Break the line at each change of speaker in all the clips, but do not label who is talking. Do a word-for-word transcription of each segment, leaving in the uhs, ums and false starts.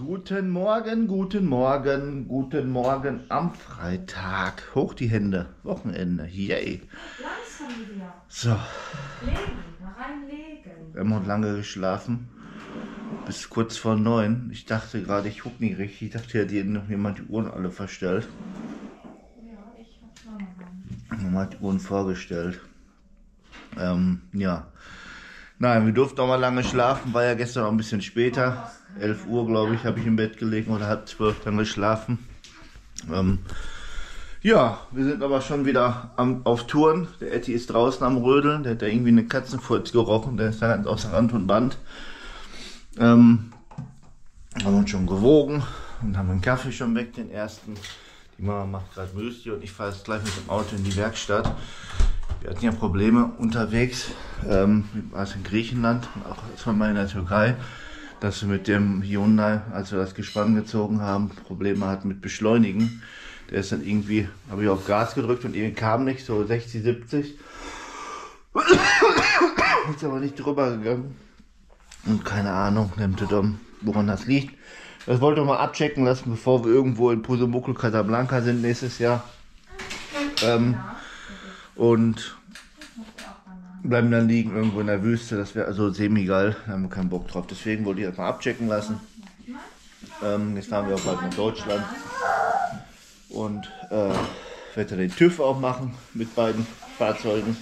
Guten Morgen, guten Morgen, guten Morgen am Freitag. Hoch die Hände, Wochenende, yay. So.
Legen, reinlegen.
Wir haben heute lange geschlafen, bis kurz vor neun. Ich dachte gerade, ich gucke nicht richtig. Ich dachte, ja, die hätten noch jemand die Uhren alle verstellt.
Ja, ich hab's noch mal.
Man hat die Uhren vorgestellt. Ähm, ja. Nein, wir durften auch mal lange schlafen, war ja gestern auch ein bisschen später. elf Uhr, glaube ich, habe ich im Bett gelegen oder halb zwölf dann geschlafen. Ähm, ja, wir sind aber schon wieder am, auf Touren. Der Etti ist draußen am Rödeln, der hat da irgendwie eine Katzenfurz gerochen, der ist da ganz außer Rand und Band. Ähm, haben uns schon gewogen und haben den Kaffee schon weg, den ersten. Die Mama macht gerade Müsli und ich fahre jetzt gleich mit dem Auto in die Werkstatt. Wir hatten ja Probleme unterwegs, ähm, also in Griechenland und auch erstmal mal in der Türkei, dass wir mit dem Hyundai, als wir das Gespann gezogen haben, Probleme hatten mit Beschleunigen. Der ist dann irgendwie, habe ich auf Gas gedrückt und irgendwie kam nicht, so sechzig, siebzig. Ist aber nicht drüber gegangen. Und keine Ahnung, woran das liegt. Das wollte ich mal abchecken lassen, bevor wir irgendwo in Pusemuckel, Casablanca sind nächstes Jahr. Ähm, und bleiben dann liegen irgendwo in der Wüste, das wäre also semi-geil, da haben wir keinen Bock drauf. Deswegen wollte ich das mal abchecken lassen. Ähm, jetzt fahren wir auch bald nach Deutschland und äh, werde den TÜV auch machen mit beiden Fahrzeugen.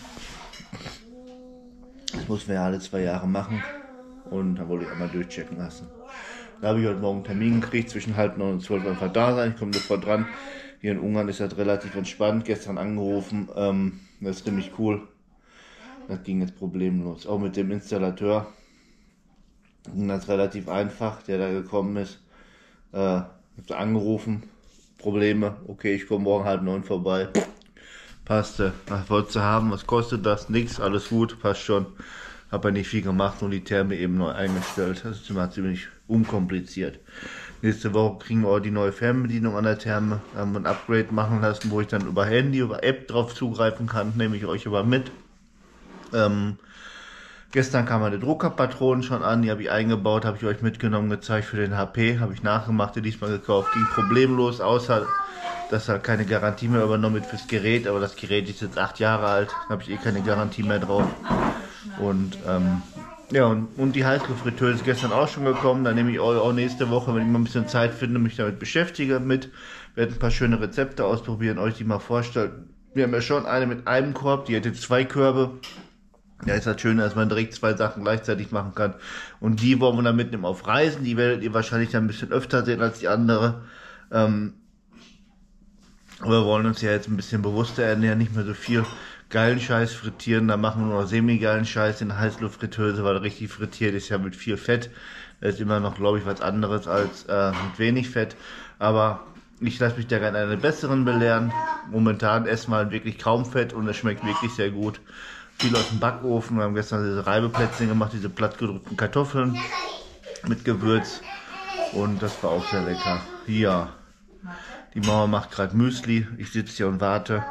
Das muss wir ja alle zwei Jahre machen und da wollte ich einmal durchchecken lassen. Da habe ich heute Morgen einen Termin gekriegt, zwischen halb neun und zwölf einfach da sein, ich komme sofort dran. Hier in Ungarn ist das relativ entspannt, gestern angerufen, ähm, das ist ziemlich cool. Das ging jetzt problemlos. Auch mit dem Installateur ging das relativ einfach, der da gekommen ist. Äh, ich habe angerufen, Probleme, okay, ich komme morgen halb neun vorbei. Passte, was wolltest du haben, was kostet das? Nix, alles gut, passt schon. Habe ja nicht viel gemacht und die Therme eben neu eingestellt. Das ist immer ziemlich unkompliziert. Nächste Woche kriegen wir auch die neue Fernbedienung an der Therme. Da haben wir ein Upgrade machen lassen, wo ich dann über Handy, über App drauf zugreifen kann. Nehme ich euch aber mit. Ähm, gestern kam meine Druckerpatronen schon an, die habe ich eingebaut, habe ich euch mitgenommen, gezeigt für den H P, habe ich nachgemacht, die diesmal gekauft, ging problemlos, außer dass halt keine Garantie mehr übernommen wird fürs Gerät, aber das Gerät ist jetzt acht Jahre alt, da habe ich eh keine Garantie mehr drauf. Und ähm, ja, und, und die Heißluftfritteuse ist gestern auch schon gekommen, da nehme ich auch, auch nächste Woche, wenn ich mal ein bisschen Zeit finde, mich damit beschäftige mit, werde ein paar schöne Rezepte ausprobieren, euch die mal vorstellen. Wir haben ja schon eine mit einem Korb, die hat jetzt zwei Körbe. Ja, ist das Schöne, dass man direkt zwei Sachen gleichzeitig machen kann. Und die wollen wir dann mitnehmen auf Reisen. Die werdet ihr wahrscheinlich dann ein bisschen öfter sehen als die andere. Ähm, aber wir wollen uns ja jetzt ein bisschen bewusster ernähren, nicht mehr so viel geilen Scheiß frittieren. Da machen wir nur noch semi-geilen Scheiß in der Heißluftfritteuse, weil richtig frittiert ist ja mit viel Fett. Das ist immer noch, glaube ich, was anderes als äh, mit wenig Fett. Aber ich lasse mich da gerne einen besseren belehren. Momentan essen wir halt wirklich kaum Fett und es schmeckt wirklich sehr gut. Viel aus dem Backofen. Wir haben gestern diese Reibeplätzchen gemacht, diese plattgedrückten Kartoffeln mit Gewürz. Und das war auch sehr lecker. Ja, die Mama macht gerade Müsli. Ich sitze hier und warte.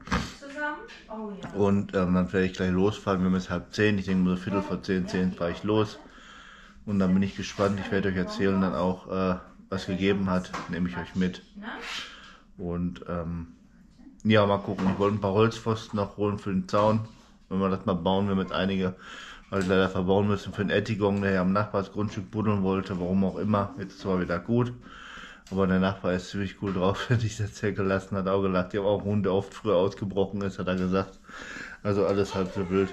Und ähm, dann werde ich gleich losfahren. Wir haben jetzt halb zehn. Ich denke mal so Viertel vor zehn, zehn fahre ich los. Und dann bin ich gespannt. Ich werde euch erzählen dann auch, äh, was gegeben hat. Nehme ich euch mit. Und ähm, ja, mal gucken. Ich wollte ein paar Holzpfosten noch holen für den Zaun. Wenn wir das mal bauen, wir mit einige halt leider verbauen müssen für den Ettigon, der ja am Nachbarsgrundstück buddeln wollte, warum auch immer. Jetzt ist zwar wieder gut, aber der Nachbar ist ziemlich cool drauf, der sich das ja gelassen hat, auch gelacht. Die haben auch Hunde oft früher ausgebrochen ist, hat er gesagt. Also alles halb so wild.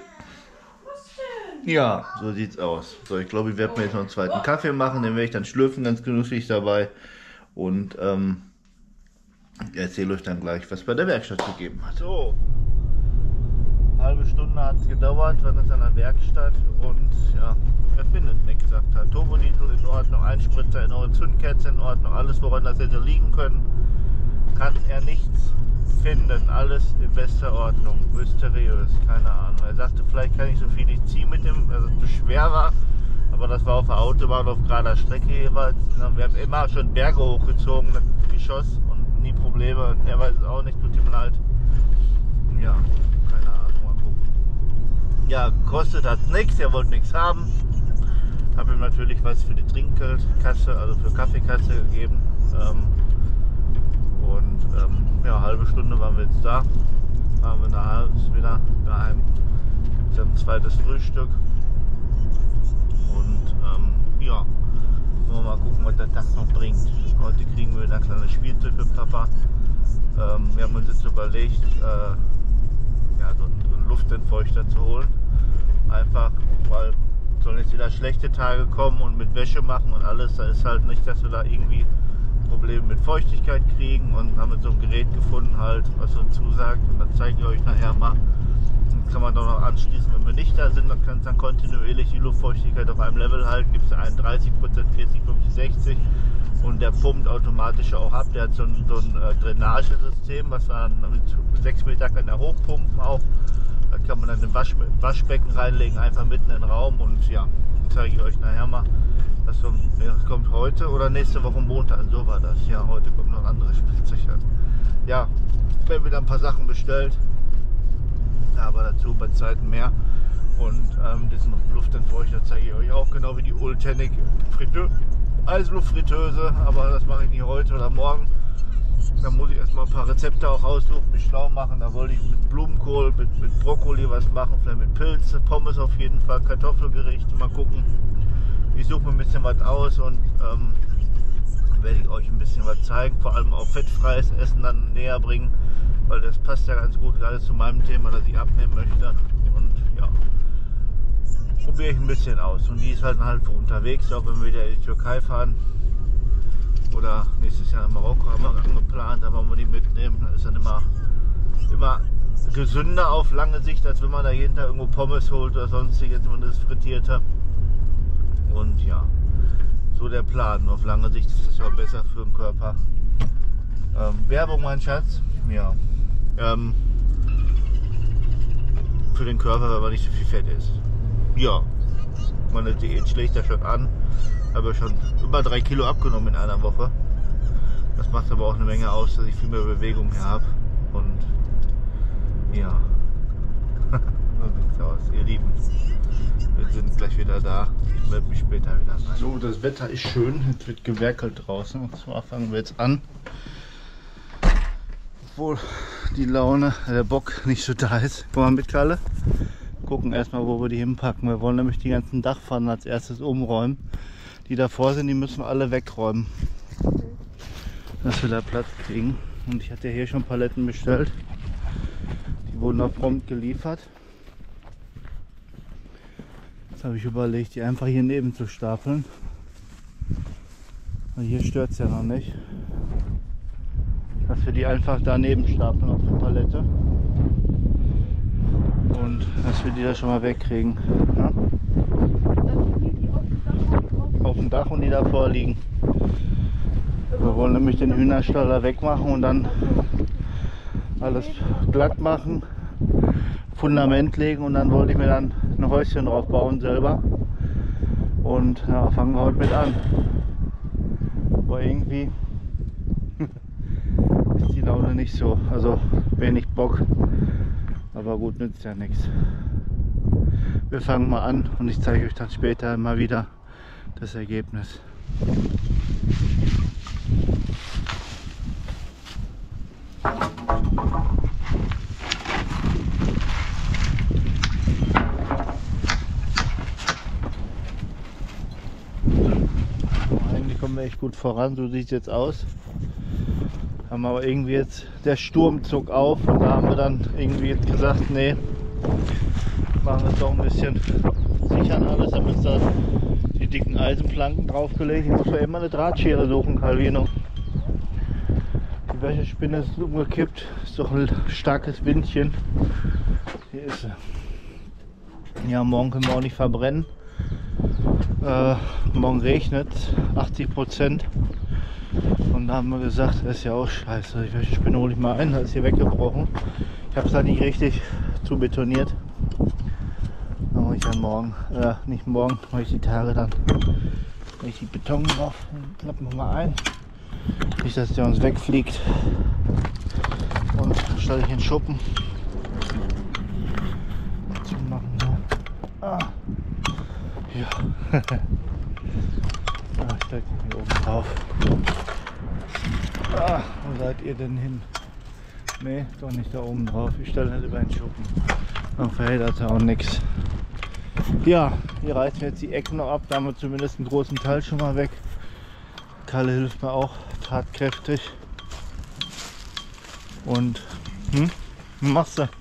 Ja, so sieht's aus. So, ich glaube, ich werde mir jetzt noch einen zweiten Kaffee machen, den werde ich dann schlürfen, ganz genüsslich dabei. Und ähm, ich erzähle euch dann gleich, was bei der Werkstatt gegeben hat. So. Halbe Stunde hat es gedauert, waren jetzt an der Werkstatt und ja, er findet nichts, sagt er. Turbodiesel in Ordnung, Einspritzer in Ordnung, Zündkerze in Ordnung, alles woran das hätte liegen können, kann er nichts finden. Alles in bester Ordnung, mysteriös, keine Ahnung. Er sagte, vielleicht kann ich so viel nicht ziehen mit dem, dass es zu schwer war, aber das war auf der Autobahn auf gerader Strecke jeweils. Wir haben immer schon Berge hochgezogen, das Geschoss und nie Probleme. Er weiß es auch nicht, tut ihm leid. Ja. Ja, kostet hat nichts, er wollte nichts haben. Habe ihm natürlich was für die Trinkgeldkasse, also für Kaffeekasse gegeben. Ähm, und ähm, ja, eine halbe Stunde waren wir jetzt da. Waren wir nachher wieder daheim. Jetzt ein zweites Frühstück. Und ähm, ja, wollen wir mal gucken, was der Tag noch bringt. Heute kriegen wir wieder ein kleines Spielzeug für Papa. Ähm, wir haben uns jetzt überlegt, äh, ja, so einen Luftentfeuchter zu holen. Einfach, weil sollen jetzt wieder schlechte Tage kommen und mit Wäsche machen und alles. Da ist halt nicht, dass wir da irgendwie Probleme mit Feuchtigkeit kriegen, und haben jetzt so ein Gerät gefunden, halt, was uns zusagt. Und das zeige ich euch nachher mal. Das kann man doch noch anschließen, wenn wir nicht da sind. Dann kann es dann kontinuierlich die Luftfeuchtigkeit auf einem Level halten. Gibt es einunddreißig Prozent, vierzig, fünfzig, sechzig. Und der pumpt automatisch auch ab. Der hat so ein, so ein äh, Drainagesystem, was wir dann mit sechs Meter kann der hochpumpen auch. Da kann man dann ein Wasch, Waschbecken reinlegen, einfach mitten in den Raum. Und ja, zeige ich euch nachher mal. Das kommt heute oder nächste Woche Montag. So war das. Ja, heute kommt noch ein anderes Spielzeug an. Ja, wir haben wieder ein paar Sachen bestellt. Aber dazu bei Zeiten mehr. Und ähm, diesen Luftentfeuchter zeige ich euch auch, genau wie die Ultenic Eisluftfritteuse. Aber das mache ich nicht heute oder morgen. Da muss ich erstmal ein paar Rezepte auch aussuchen, mich schlau machen. Da wollte ich mit Blumenkohl, mit, mit Brokkoli was machen, vielleicht mit Pilze, Pommes auf jeden Fall, Kartoffelgerichte, mal gucken. Ich suche mir ein bisschen was aus und ähm, werde ich euch ein bisschen was zeigen, vor allem auch fettfreies Essen dann näher bringen, weil das passt ja ganz gut gerade zu meinem Thema, das ich abnehmen möchte. Und ja, probiere ich ein bisschen aus. Und die ist halt halt für unterwegs, auch wenn wir wieder in die Türkei fahren. Oder nächstes Jahr in Marokko haben wir angeplant, da wollen wir die mitnehmen. Das ist dann immer, immer gesünder auf lange Sicht, als wenn man da jeden Tag irgendwo Pommes holt oder sonstiges, wenn man das frittiert hat. Und ja, so der Plan. Auf lange Sicht ist das ja auch besser für den Körper. Ähm, Werbung, mein Schatz. Ja. Ähm, für den Körper, weil man nicht so viel Fett isst. Ja, meine Diät schlägt da schon an. Habe schon über drei Kilo abgenommen in einer Woche. Das macht aber auch eine Menge aus, dass ich viel mehr Bewegung hier habe. Und ja, so sieht's aus, ihr Lieben. Wir sind gleich wieder da. Ich melde mich später wieder an. So, das Wetter ist schön. Jetzt wird gewerkelt draußen. Und zwar fangen wir jetzt an. Obwohl die Laune, der Bock nicht so da ist. Kommen wir mit, Kalle? Gucken erstmal, wo wir die hinpacken. Wir wollen nämlich die ganzen Dachpfannen als erstes umräumen. Die davor sind, die müssen wir alle wegräumen, dass wir da Platz kriegen. Und ich hatte hier schon Paletten bestellt. Die wurden auch prompt geliefert. Jetzt habe ich überlegt, die einfach hier neben zu stapeln. Weil hier stört es ja noch nicht. Dass wir die einfach daneben stapeln auf die Palette. Und dass wir die da schon mal wegkriegen. Ja? Auf dem Dach und die davor liegen. Wir wollen nämlich den Hühnerstall da wegmachen und dann alles glatt machen, Fundament legen, und dann wollte ich mir dann ein Häuschen drauf bauen selber. Und ja, fangen wir heute mit an. Aber irgendwie ist die Laune nicht so, also wenig Bock, aber gut, nützt ja nichts. Wir fangen mal an und ich zeige euch dann später mal wieder das Ergebnis. Eigentlich kommen wir echt gut voran, so sieht es jetzt aus. Haben aber irgendwie jetzt der Sturm zog auf und da haben wir dann irgendwie jetzt gesagt, nee, machen wir es doch ein bisschen sichern alles, haben uns da die dicken Eisenplanken draufgelegt. Ich muss ja immer eine Drahtschere suchen, Calvino. Die Wäschespinne ist umgekippt, ist doch ein starkes Windchen. Hier ist sie. Ja, morgen können wir auch nicht verbrennen. Äh, morgen regnet achtzig Prozent. Und da haben wir gesagt, das ist ja auch scheiße. Die Wäschespinne hole ich mal ein, da ist hier weggebrochen. Ich habe es halt nicht richtig zu betoniert. Dann mache ich dann morgen, äh, nicht morgen, mache ich die Tage dann. Mache ich die Beton drauf und klappen wir mal ein. Nicht, dass der uns wegfliegt. Und dann stelle ich den Schuppen. Zu machen. So. Ah. Ja. Steigt hier oben drauf. Ah, wo seid ihr denn hin? Ne, doch nicht da oben drauf. Ich stelle nicht über den Schuppen. Dann verhindert er auch nichts. Ja, hier reißen wir jetzt die Ecken noch ab. Da haben wir zumindest einen großen Teil schon mal weg. Kalle hilft mir auch tatkräftig. Und, hm? Was machst du?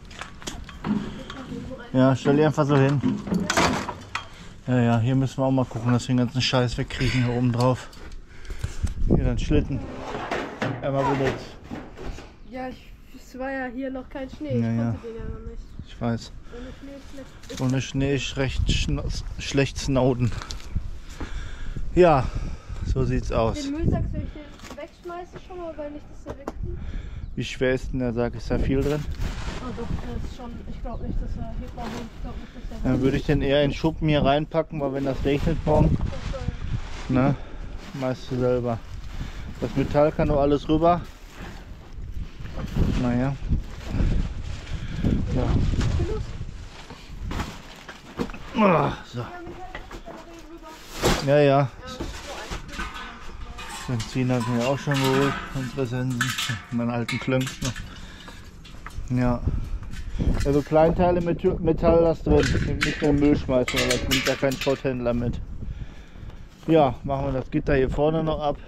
Ja, stell die einfach so hin. Ja, ja, hier müssen wir auch mal gucken, dass wir den ganzen Scheiß wegkriegen hier oben drauf. Hier dann Schlitten. Einmal benutzt.
Ja, ich, es war ja hier noch kein Schnee.
Ja,
ich
ja.
konnte den ja noch nicht.
Ich weiß.
Ohne Schnee ist schlecht.
Ohne Schnee ist recht schn schlecht snauden. Ja, so sieht's aus.
Den Müllsack soll ich den wegschmeißen schon mal, weil nicht, dass er wegfliegt?
Wie schwer ist denn der Sack? Ist da viel drin?
Oh doch, das ist schon. Ich glaube nicht, dass er hebt, aber ich glaube nicht, dass er.
Dann würde ich den eher in den Schuppen hier reinpacken, weil wenn das regnet morgen, ne, machst du selber. Das Metall kann nur alles rüber. Naja. Ja. Ah, so. Ja, ja. Benzin hatten wir auch schon geholt, unsere Sensen, meinen alten Klömpfen. Ja. Also Kleinteile mit Metall lass drin, nicht mehr Müll schmeißen, weil das nimmt ja kein Schrotthändler mit. Ja, machen wir das Gitter hier vorne noch ab.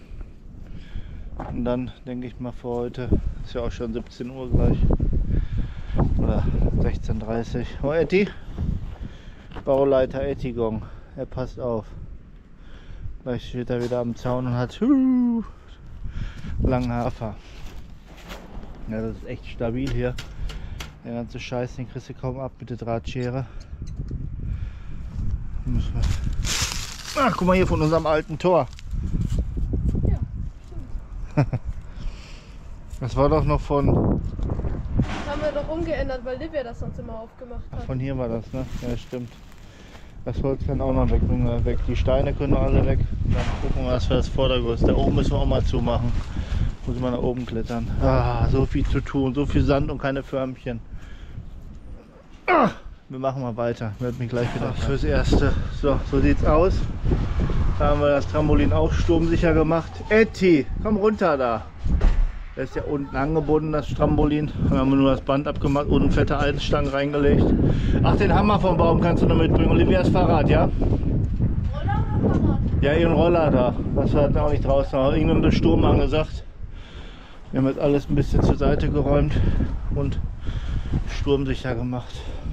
Und dann denke ich mal für heute, ist ja auch schon siebzehn Uhr gleich. Oder sechzehn Uhr dreißig. Oh Etti, Bauleiter Ettigong, er passt auf. Gleich steht er wieder am Zaun und hat uh, langen Hafer. Ja, das ist echt stabil hier. Der ganze Scheiß, den kriegst du kaum ab mit der Drahtschere. Ach, guck mal hier von unserem alten Tor.
Ja, stimmt.
Das war doch noch von...
Das haben wir doch umgeändert, weil Livia das sonst immer aufgemacht
Ach,
hat.
von hier war das, ne? Ja, stimmt. Das Holz kann auch noch weg, weg. Die Steine können noch alle weg. Dann gucken wir, was für das Vordergerüst. Da oben müssen wir auch mal zumachen. Muss man nach oben klettern. Ah, so viel zu tun, so viel Sand und keine Förmchen. Ah, wir machen mal weiter. Wird mich gleich wieder. Ach, fürs Erste. So, so sieht's aus. Da haben wir das Trampolin auch sturmsicher gemacht. Etti, komm runter da. Das ist ja unten angebunden, das Trampolin. Da haben wir nur das Band abgemacht, unten fette Eisenstangen reingelegt. Ach, den Hammer vom Baum kannst du noch mitbringen. Olivias Fahrrad, ja?
Roller oder Fahrrad?
Ja, ihren Roller da. Das hat auch nicht draußen. Aber irgendein Sturm angesagt. Wir haben jetzt alles ein bisschen zur Seite geräumt und sturmsicher gemacht.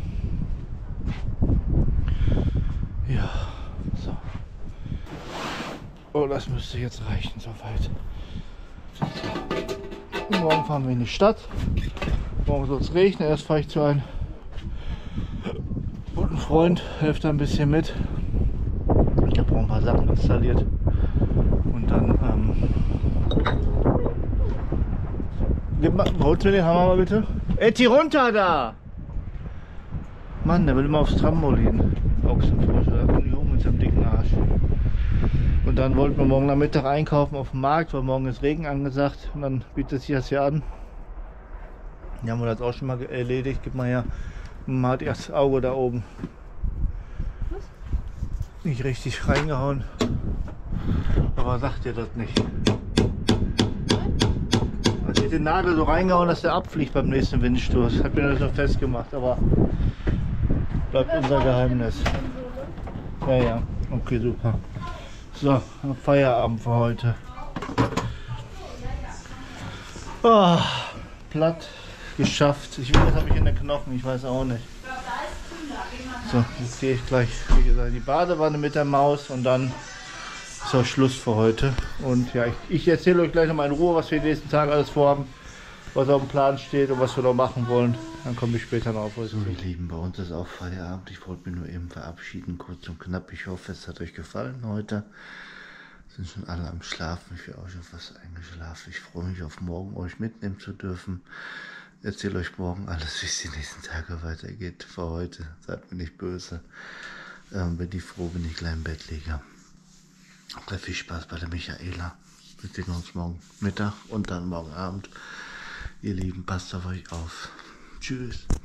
Ja, so. Oh, das müsste jetzt reichen, soweit. Morgen fahren wir in die Stadt. Morgen soll es regnen. Erst fahre ich zu einem guten Freund, helft da ein bisschen mit. Ich habe auch ein paar Sachen installiert. Und dann ähm, gib mal, holst du den Hammer mal bitte? Etti, runter da! Mann, der will immer aufs Trampolin. Ochsenfrosch, da kommt die oben mit seinem dicken Arsch. Und dann wollten wir morgen Nachmittag einkaufen auf dem Markt, weil morgen ist Regen angesagt. Und dann bietet sich das hier an. Die haben wir das auch schon mal erledigt. Gib mal her. Man hat erst das Auge da oben.
Was?
Nicht richtig reingehauen. Aber sagt ihr das nicht? Hat sich den Nagel so reingehauen, dass der abfliegt beim nächsten Windstoß. Hat mir das noch festgemacht, aber bleibt unser Geheimnis. Ja, ja. Okay, super. So, Feierabend für heute. Oh, platt, geschafft. Ich weiß, habe ich in den Knochen, ich weiß auch nicht. So, jetzt gehe ich gleich, wie gesagt, in die Badewanne mit der Maus und dann ist auch Schluss für heute. Und ja, ich, ich erzähle euch gleich noch mal in Ruhe, was wir die nächsten Tage alles vorhaben, was auf dem Plan steht und was wir noch machen wollen. Dann komme ich später noch auf euch. So, ihr Lieben, bei uns ist auch Feierabend. Ich wollte mich nur eben verabschieden, kurz und knapp. Ich hoffe, es hat euch gefallen heute. Sind schon alle am Schlafen. Ich bin auch schon fast eingeschlafen. Ich freue mich auf morgen, euch mitnehmen zu dürfen. Erzähle euch morgen alles, wie es die nächsten Tage weitergeht. Für heute, seid mir nicht böse. Ähm, bin ich froh, wenn ich gleich im Bett liege. Sehr viel Spaß bei der Michaela. Wir sehen uns morgen Mittag und dann morgen Abend. Ihr Lieben, passt auf euch auf. Tschüss.